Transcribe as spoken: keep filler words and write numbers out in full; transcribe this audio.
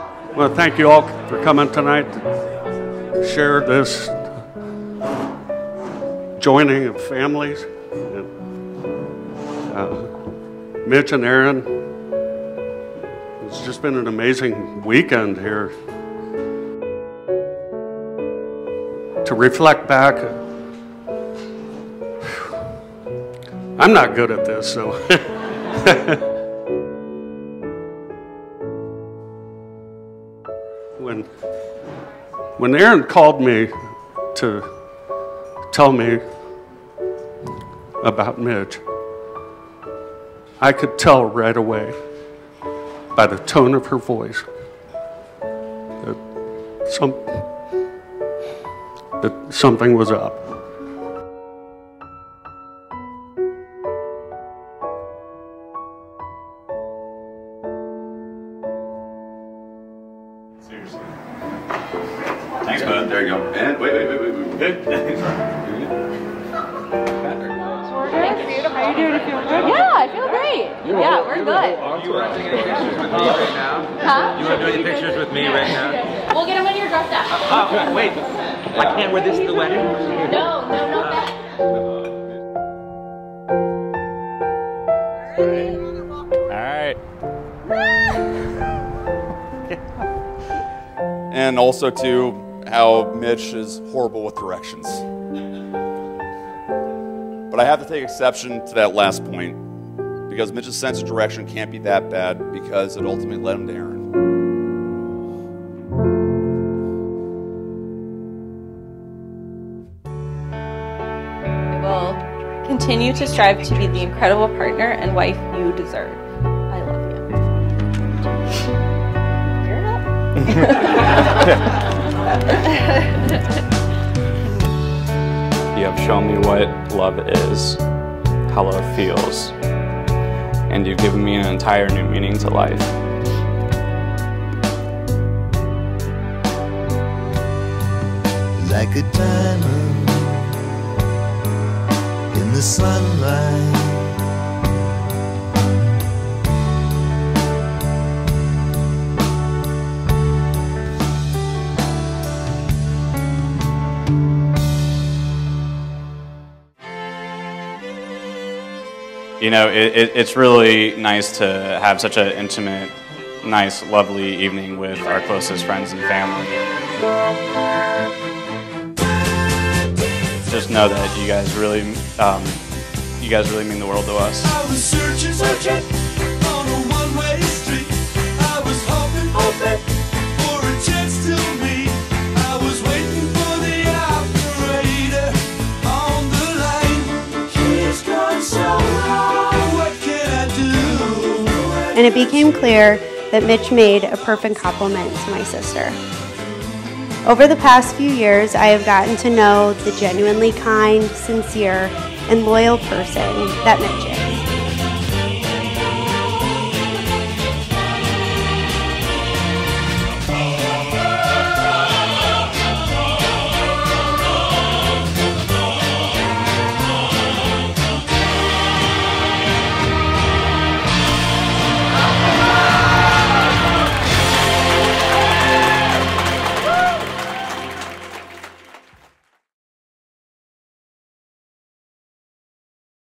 Well, thank you all for coming tonight to share this joining of families. And, uh, Mitch and Aaron, it's just been an amazing weekend here. To reflect back, I'm not good at this, so. when, when Aaron called me to tell me about Mitch, I could tell right away by the tone of her voice that, some, that something was up. Seriously. Thanks, bud. There you go. And wait, wait, wait, wait, wait. Good. Thanks. How you doing? You feel good? Yeah, I feel great. You yeah, whole, we're you good. You want to take any pictures with me right now? Huh? You want to do any pictures with me right now? We'll get them when you're dressed up. Uh, oh, wait. I can't wear this to the wedding? No, no, not that. All right. And also, too, how Mitch is horrible with directions. But I have to take exception to that last point, because Mitch's sense of direction can't be that bad because it ultimately led him to Aaron. I will continue to strive to be the incredible partner and wife you deserve. I love you. You're up. You have shown me what love is, how love feels, and you've given me an entire new meaning to life. Like a diamond in the sunlight, You know, it, it, it's really nice to have such an intimate, nice, lovely evening with our closest friends and family. Just know that you guys really, um, you guys really mean the world to us. I was searching, searching on a one-way street. I was hoping, hoping for a chance to meet. I was waiting for the operator on the line. He's gone so wrong. What can I do? And it became clear that Mitch made a perfect complement to my sister. Over the past few years, I have gotten to know the genuinely kind, sincere, and loyal person that Mitch is.